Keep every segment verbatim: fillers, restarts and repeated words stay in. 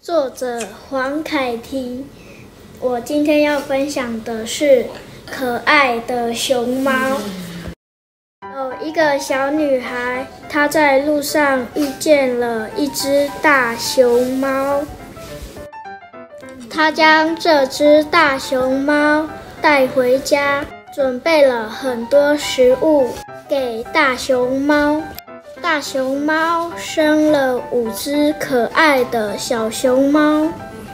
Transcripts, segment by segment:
作者黄凯婷。我今天要分享的是可爱的熊猫。有一个小女孩，她在路上遇见了一只大熊猫。她将这只大熊猫带回家，准备了很多食物给大熊猫。大熊猫生了五只可爱的小熊猫。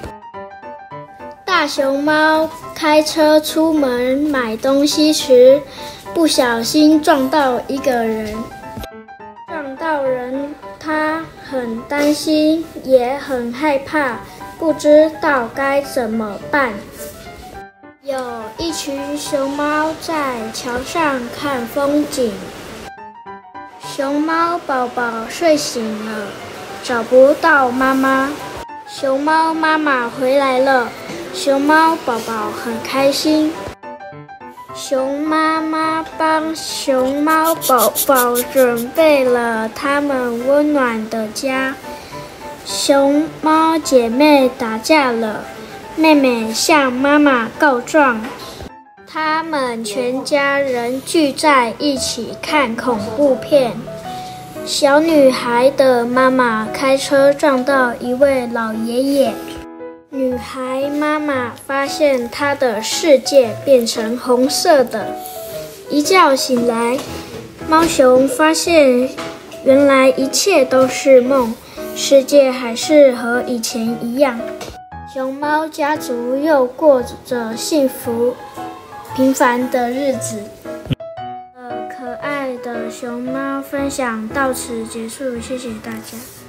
大熊猫开车出门买东西时，不小心撞到一个人。撞到人，它很担心，也很害怕，不知道该怎么办。有一群熊猫在桥上看风景。熊猫宝宝睡醒了，找不到妈妈。熊猫妈妈回来了，熊猫宝宝很开心。熊妈妈帮熊猫宝宝准备了他们温暖的家。熊猫姐妹打架了，妹妹向妈妈告状。他们全家人聚在一起看恐怖片。小女孩的妈妈开车撞到一位老爷爷。女孩妈妈发现她的世界变成红色的。一觉醒来，猫熊发现原来一切都是梦，世界还是和以前一样。熊猫家族又过着幸福平凡的日子。呃，可爱的熊猫分享到此结束，谢谢大家。